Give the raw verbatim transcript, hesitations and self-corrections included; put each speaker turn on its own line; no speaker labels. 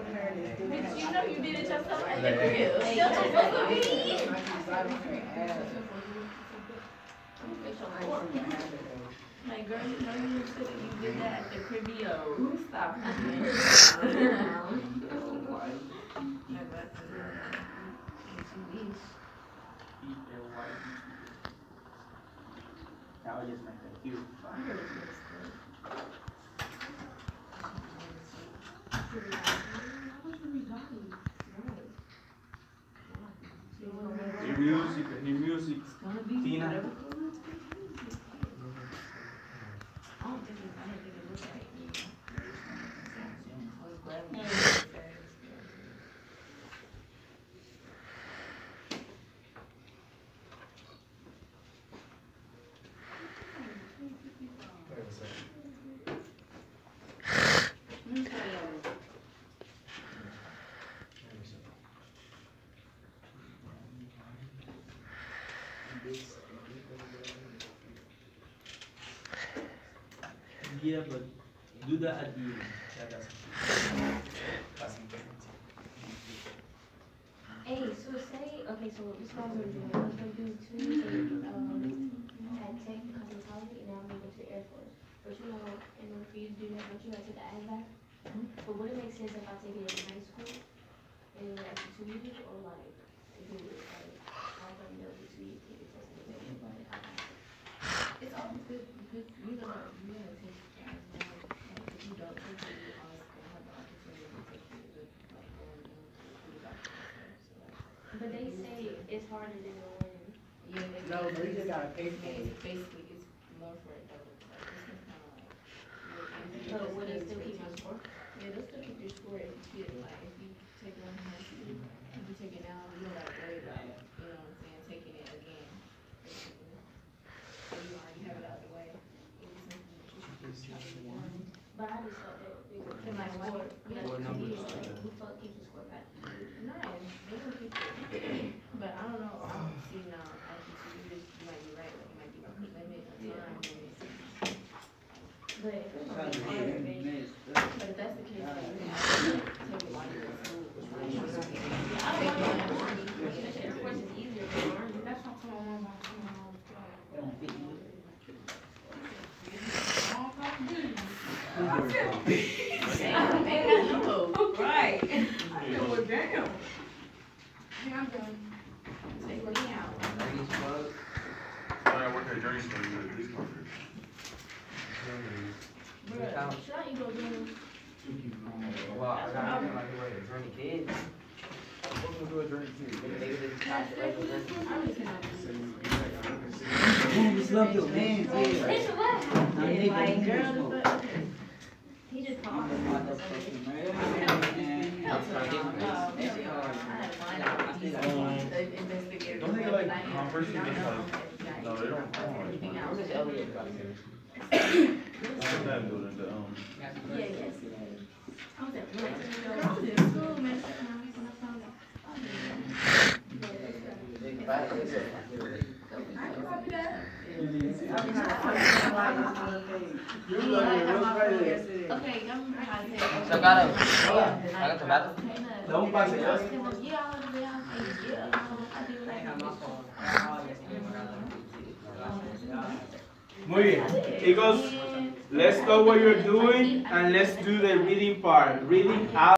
Bitch, you know you did it yourself at the crib. Don't you fuck with me? Like, girl, you know you said that you did that at the cribio. Stop playing.
That would just make that cute.
Your music, your music, Tina. Yeah, but do that at the end. That doesn't.
Hey, so say, okay, so this is what I'm gonna do. I'm gonna do two um, at Tech Cosmetology, and I'm gonna go to the Air Force. But you know, in order for you to do that, don't you have to take the A S V A C? But would it make sense if I take it in high school, and it like two years, or like, if it was like, I don't know, the two years, take it test and everything, but I don't know.
It's all good because you gotta, you gotta take the as well. Like, if you don't take it, you always gonna have the opportunity to take it with, like, going into the doctor and stuff. So, like,
But they say it's harder than the one.
yeah, they
No, but you just gotta pay for
It's
it.
basically, it's more for adults. Like, this is kind of like.
But would it still keep your score?
Yeah, they'll still keep your score if you get, like, if you take one in high school, if you take it now, you don't gotta worry about, you know what I'm saying, taking it again. Basically. So you already have it out of the way. It was something that you should try to do.
But I just thought that it was
And like,
score,
what-
you know,
what
two
numbers
years,
are
like,
there?
who fuck keeps the score back?
No, they don't keep it. But I don't know, I don't see now, after two years, you might be right, like, it might be a limit of time.
But if it's
Trying to
harder,
get
then-
minutes.
But if that's the case, like, you have to take it while you're in school. Like,
Yeah, I don't want to learn. Air Force is easier to learn.
That's what I'm talking about.
It don't fit you.
Right. I know it down. Yeah, I'm done. Take me out.
I work at Journey Store, at least one.
Bruh, should I go do?
Well, I got like the way to journey kids. What can we do a journey kids? Maybe they just pass it like a journey. Ooh, just love your hands, yeah.
It's what?
I need
Like,
to
girl,
move.
the fuck? He just called me.
Don't they like Converse and like, no, they don't.
What is Elliot about to say?
What's in that building, the, um,
Yeah, yes. I was at work.
I was in school, man. When I found out.
Big fat, big fat.
I can copy that. Okay, I'm trying to say.
So I got a, I got tomato.
Don't pass it,
Yeah, I was there. I do like.
Muy bien. It goes, let's go what you're doing and let's do the reading part. Reading out.